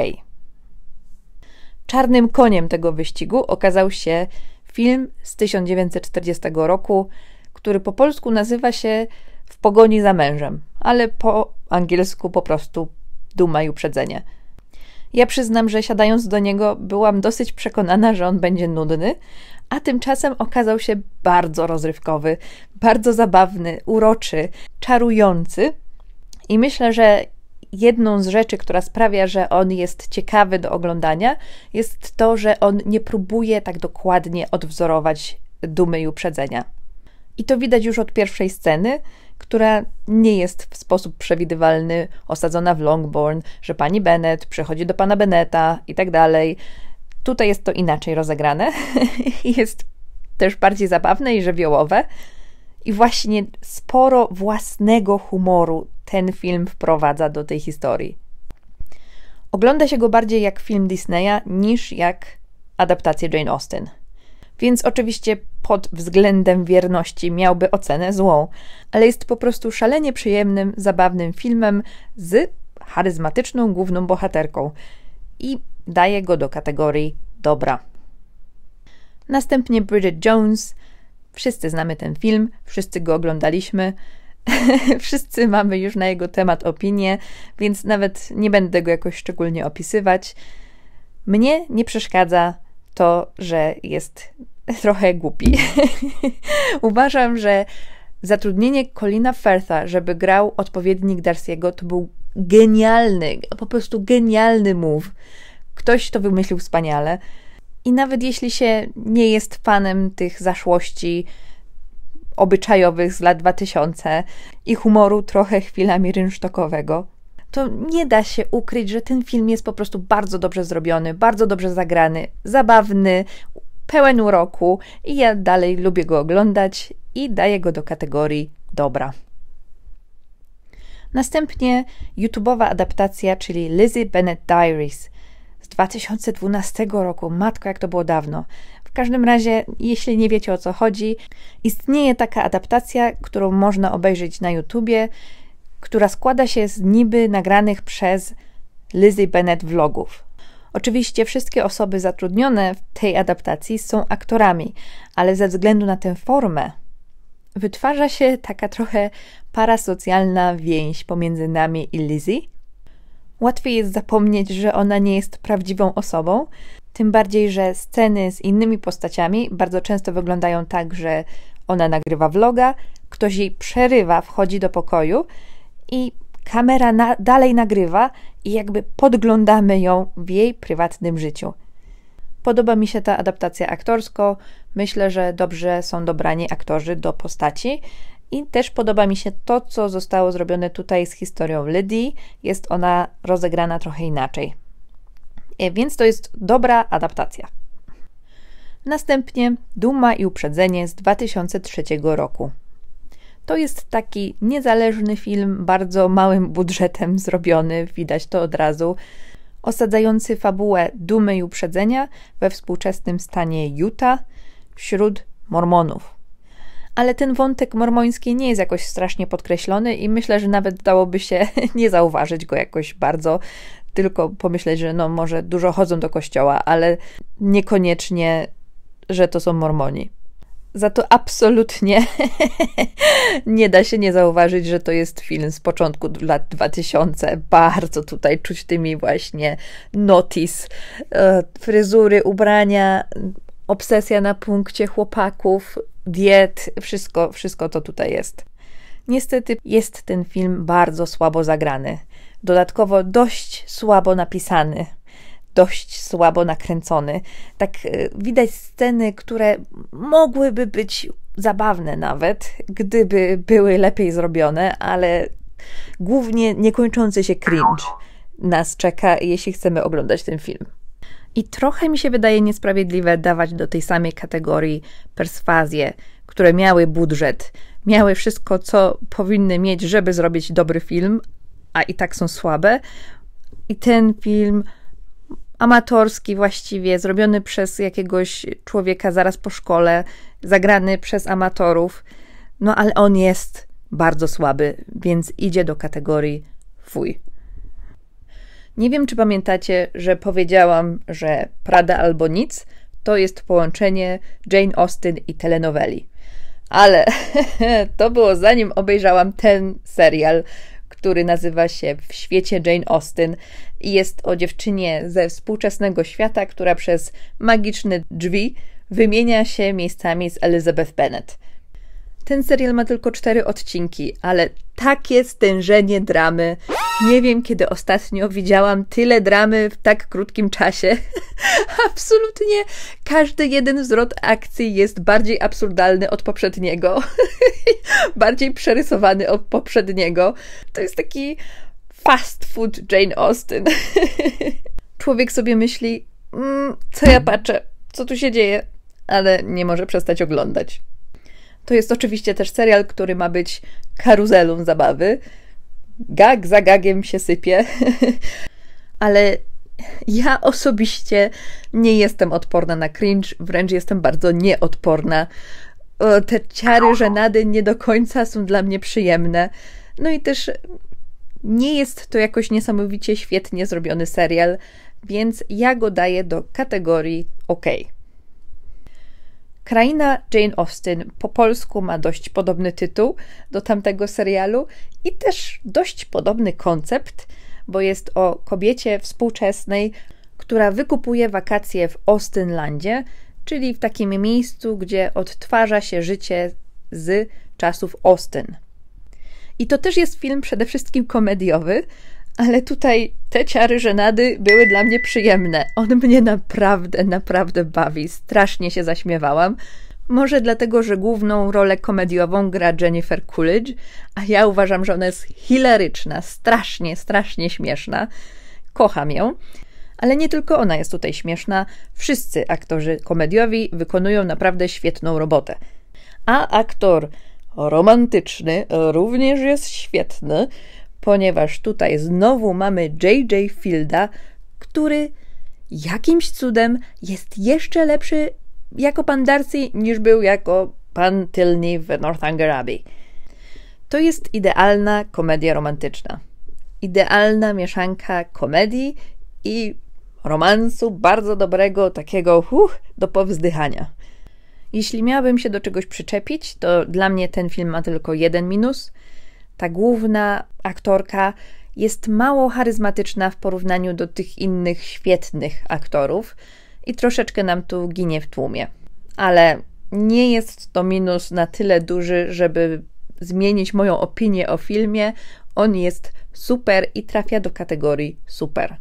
Czarnym koniem tego wyścigu okazał się film z tysiąc dziewięćset czterdziestego roku, który po polsku nazywa się W pogoni za mężem, ale po angielsku po prostu Duma i Uprzedzenie. Ja przyznam, że siadając do niego byłam dosyć przekonana, że on będzie nudny, a tymczasem okazał się bardzo rozrywkowy, bardzo zabawny, uroczy, czarujący i myślę, że jedną z rzeczy, która sprawia, że on jest ciekawy do oglądania, jest to, że on nie próbuje tak dokładnie odwzorować Dumy i Uprzedzenia. I to widać już od pierwszej sceny, która nie jest w sposób przewidywalny osadzona w Longbourn, że pani Bennet przychodzi do pana Benneta i tak dalej. Tutaj jest to inaczej rozegrane. Jest też bardziej zabawne i żywiołowe. I właśnie sporo własnego humoru ten film wprowadza do tej historii. Ogląda się go bardziej jak film Disneya niż jak adaptację Jane Austen. Więc oczywiście pod względem wierności miałby ocenę złą, ale jest po prostu szalenie przyjemnym, zabawnym filmem z charyzmatyczną główną bohaterką i daje go do kategorii dobra. Następnie Bridget Jones. Wszyscy znamy ten film, wszyscy go oglądaliśmy, wszyscy mamy już na jego temat opinię, więc nawet nie będę go jakoś szczególnie opisywać. Mnie nie przeszkadza to, że jest trochę głupi. Uważam, że zatrudnienie Colina Firtha, żeby grał odpowiednik Darcy'ego, to był genialny, po prostu genialny move. Ktoś to wymyślił wspaniale. I nawet jeśli się nie jest fanem tych zaszłości obyczajowych z lat dwa tysiące i humoru trochę chwilami rynsztokowego, to nie da się ukryć, że ten film jest po prostu bardzo dobrze zrobiony, bardzo dobrze zagrany, zabawny, pełen uroku i ja dalej lubię go oglądać i daję go do kategorii dobra. Następnie YouTube'owa adaptacja, czyli Lizzie Bennet Diaries z dwa tysiące dwunastego roku. Matko, jak to było dawno. W każdym razie, jeśli nie wiecie, o co chodzi, istnieje taka adaptacja, którą można obejrzeć na YouTubie, która składa się z niby nagranych przez Lizzie Bennet vlogów. Oczywiście wszystkie osoby zatrudnione w tej adaptacji są aktorami, ale ze względu na tę formę wytwarza się taka trochę parasocjalna więź pomiędzy nami i Lizzie. Łatwiej jest zapomnieć, że ona nie jest prawdziwą osobą, tym bardziej, że sceny z innymi postaciami bardzo często wyglądają tak, że ona nagrywa vloga, ktoś jej przerywa, wchodzi do pokoju i kamera na, dalej nagrywa i jakby podglądamy ją w jej prywatnym życiu. Podoba mi się ta adaptacja aktorsko. Myślę, że dobrze są dobrani aktorzy do postaci. I też podoba mi się to, co zostało zrobione tutaj z historią Lidii. Jest ona rozegrana trochę inaczej. Więc to jest dobra adaptacja. Następnie Duma i uprzedzenie z dwa tysiące trzeciego roku. To jest taki niezależny film, bardzo małym budżetem zrobiony, widać to od razu, osadzający fabułę Dumy i uprzedzenia we współczesnym stanie Utah wśród Mormonów. Ale ten wątek mormoński nie jest jakoś strasznie podkreślony i myślę, że nawet dałoby się nie zauważyć go jakoś bardzo, tylko pomyśleć, że no może dużo chodzą do kościoła, ale niekoniecznie, że to są Mormoni. Za to absolutnie nie da się nie zauważyć, że to jest film z początku lat dwutysięcznych. Bardzo tutaj czuć tymi właśnie notice, fryzury, ubrania, obsesja na punkcie chłopaków, diet, wszystko, wszystko to tutaj jest. Niestety jest ten film bardzo słabo zagrany. Dodatkowo dość słabo napisany. Dość słabo nakręcony. Tak widać sceny, które mogłyby być zabawne nawet, gdyby były lepiej zrobione, ale głównie niekończący się cringe nas czeka, jeśli chcemy oglądać ten film. I trochę mi się wydaje niesprawiedliwe dawać do tej samej kategorii perswazje, które miały budżet, miały wszystko, co powinny mieć, żeby zrobić dobry film, a i tak są słabe. I ten film amatorski właściwie, zrobiony przez jakiegoś człowieka zaraz po szkole, zagrany przez amatorów, no ale on jest bardzo słaby, więc idzie do kategorii fuj. Nie wiem, czy pamiętacie, że powiedziałam, że Prada albo nic to jest połączenie Jane Austen i telenoweli. Ale to było zanim obejrzałam ten serial, który nazywa się W świecie Jane Austen i jest o dziewczynie ze współczesnego świata, która przez magiczne drzwi wymienia się miejscami z Elizabeth Bennet. Ten serial ma tylko cztery odcinki, ale takie stężenie dramy. Nie wiem, kiedy ostatnio widziałam tyle dramy w tak krótkim czasie. Absolutnie każdy jeden zwrot akcji jest bardziej absurdalny od poprzedniego. Bardziej przerysowany od poprzedniego. To jest taki fast food Jane Austen. Człowiek sobie myśli, mm, co ja patrzę, co tu się dzieje, ale nie może przestać oglądać. To jest oczywiście też serial, który ma być karuzelą zabawy. Gag za gagiem się sypie. Ale ja osobiście nie jestem odporna na cringe, wręcz jestem bardzo nieodporna. O, te ciary, żenady nie do końca są dla mnie przyjemne. No i też nie jest to jakoś niesamowicie świetnie zrobiony serial, więc ja go daję do kategorii OK. Kraina Jane Austen po polsku ma dość podobny tytuł do tamtego serialu i też dość podobny koncept, bo jest o kobiecie współczesnej, która wykupuje wakacje w Austenlandzie, czyli w takim miejscu, gdzie odtwarza się życie z czasów Austen. I to też jest film przede wszystkim komediowy, ale tutaj te ciary żenady były dla mnie przyjemne. On mnie naprawdę, naprawdę bawi. Strasznie się zaśmiewałam. Może dlatego, że główną rolę komediową gra Jennifer Coolidge, a ja uważam, że ona jest hilaryczna, strasznie, strasznie śmieszna. Kocham ją. Ale nie tylko ona jest tutaj śmieszna, wszyscy aktorzy komediowi wykonują naprawdę świetną robotę. A aktor romantyczny również jest świetny, ponieważ tutaj znowu mamy J J Fielda, który jakimś cudem jest jeszcze lepszy jako pan Darcy niż był jako pan Tilney w Northanger Abbey. To jest idealna komedia romantyczna. Idealna mieszanka komedii i romansu bardzo dobrego, takiego huh, do powzdychania. Jeśli miałabym się do czegoś przyczepić, to dla mnie ten film ma tylko jeden minus. Ta główna aktorka jest mało charyzmatyczna w porównaniu do tych innych świetnych aktorów i troszeczkę nam tu ginie w tłumie. Ale nie jest to minus na tyle duży, żeby zmienić moją opinię o filmie. On jest super i trafia do kategorii super.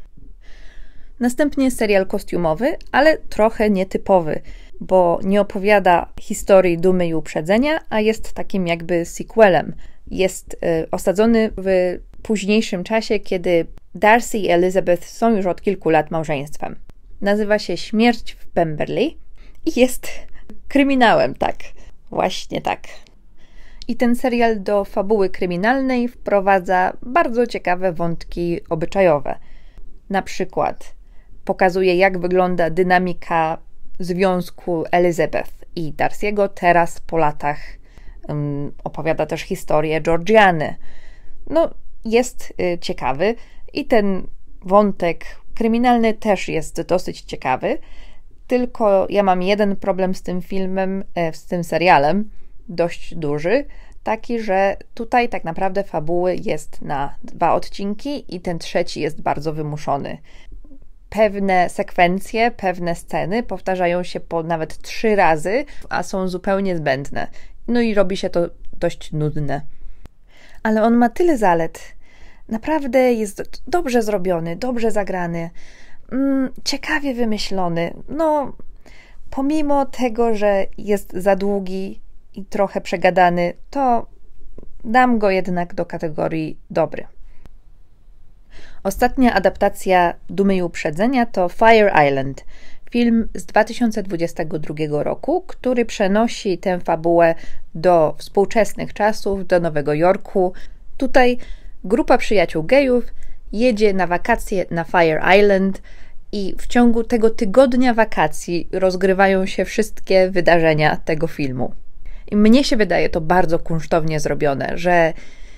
Następnie serial kostiumowy, ale trochę nietypowy, bo nie opowiada historii Dumy i Uprzedzenia, a jest takim jakby sequelem. Jest y, osadzony w późniejszym czasie, kiedy Darcy i Elizabeth są już od kilku lat małżeństwem. Nazywa się Śmierć w Pemberley i jest kryminałem, tak, właśnie tak. I ten serial do fabuły kryminalnej wprowadza bardzo ciekawe wątki obyczajowe. Na przykład pokazuje, jak wygląda dynamika związku Elizabeth i Darcy'ego teraz po latach. Um, opowiada też historię Georgiany. No, jest y, ciekawy i ten wątek kryminalny też jest dosyć ciekawy, tylko ja mam jeden problem z tym filmem, y, z tym serialem, dość duży, taki, że tutaj tak naprawdę fabuły jest na dwa odcinki i ten trzeci jest bardzo wymuszony. Pewne sekwencje, pewne sceny powtarzają się po nawet trzy razy, a są zupełnie zbędne. No i robi się to dość nudne. Ale on ma tyle zalet. Naprawdę jest dobrze zrobiony, dobrze zagrany, mm, ciekawie wymyślony. No, pomimo tego, że jest za długi i trochę przegadany, to dam go jednak do kategorii dobry. Ostatnia adaptacja Dumy i Uprzedzenia to Fire Island, film z dwa tysiące dwudziestego drugiego roku, który przenosi tę fabułę do współczesnych czasów, do Nowego Jorku. Tutaj grupa przyjaciół gejów jedzie na wakacje na Fire Island i w ciągu tego tygodnia wakacji rozgrywają się wszystkie wydarzenia tego filmu. I mnie się wydaje to bardzo kunsztownie zrobione, że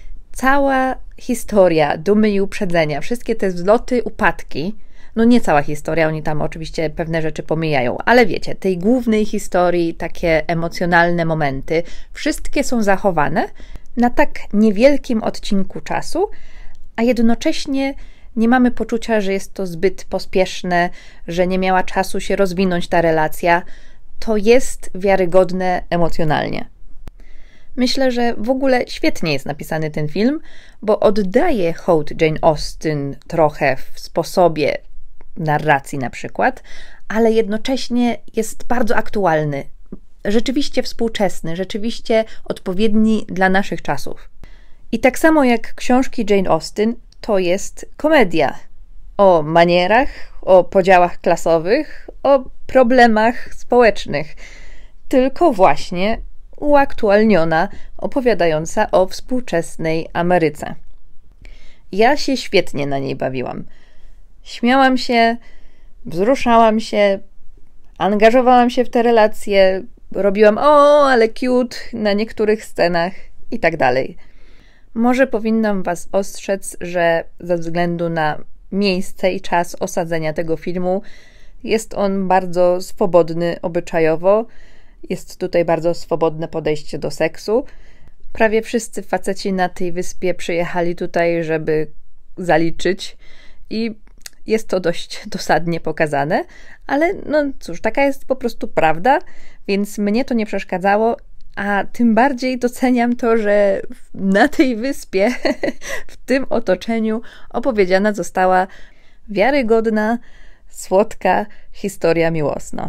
cała historia Dumy i Uprzedzenia, wszystkie te wzloty, upadki, no nie cała historia, oni tam oczywiście pewne rzeczy pomijają, ale wiecie, tej głównej historii, takie emocjonalne momenty, wszystkie są zachowane na tak niewielkim odcinku czasu, a jednocześnie nie mamy poczucia, że jest to zbyt pospieszne, że nie miała czasu się rozwinąć ta relacja. To jest wiarygodne emocjonalnie. Myślę, że w ogóle świetnie jest napisany ten film, bo oddaje hołd Jane Austen trochę w sposobie narracji na przykład, ale jednocześnie jest bardzo aktualny, rzeczywiście współczesny, rzeczywiście odpowiedni dla naszych czasów. I tak samo jak książki Jane Austen, to jest komedia o manierach, o podziałach klasowych, o problemach społecznych, tylko właśnie uaktualniona, opowiadająca o współczesnej Ameryce. Ja się świetnie na niej bawiłam. Śmiałam się, wzruszałam się, angażowałam się w te relacje, robiłam o, ale cute na niektórych scenach i tak dalej. Może powinnam was ostrzec, że ze względu na miejsce i czas osadzenia tego filmu jest on bardzo swobodny obyczajowo. Jest tutaj bardzo swobodne podejście do seksu. Prawie wszyscy faceci na tej wyspie przyjechali tutaj, żeby zaliczyć i jest to dość dosadnie pokazane, ale no cóż, taka jest po prostu prawda, więc mnie to nie przeszkadzało, a tym bardziej doceniam to, że na tej wyspie, w tym otoczeniu opowiedziana została wiarygodna, słodka historia miłosna.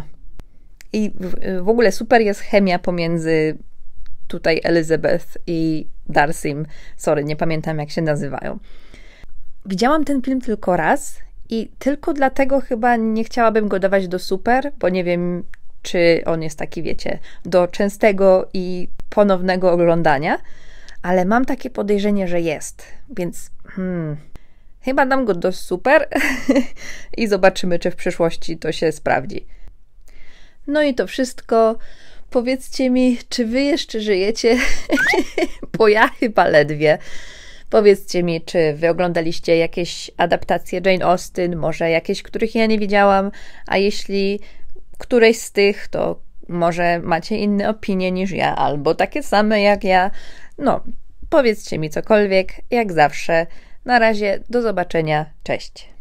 I w, w ogóle super jest chemia pomiędzy tutaj Elizabeth i Darcym. Sorry, nie pamiętam jak się nazywają. Widziałam ten film tylko raz i tylko dlatego chyba nie chciałabym go dawać do super, bo nie wiem, czy on jest taki, wiecie, do częstego i ponownego oglądania, ale mam takie podejrzenie, że jest, więc hmm, chyba dam go do super i zobaczymy, czy w przyszłości to się sprawdzi. No i to wszystko. Powiedzcie mi, czy wy jeszcze żyjecie? Bo ja chyba ledwie. Powiedzcie mi, czy wy oglądaliście jakieś adaptacje Jane Austen, może jakieś, których ja nie widziałam, a jeśli któreś z tych, to może macie inne opinie niż ja, albo takie same jak ja. No, powiedzcie mi cokolwiek, jak zawsze. Na razie, do zobaczenia, cześć.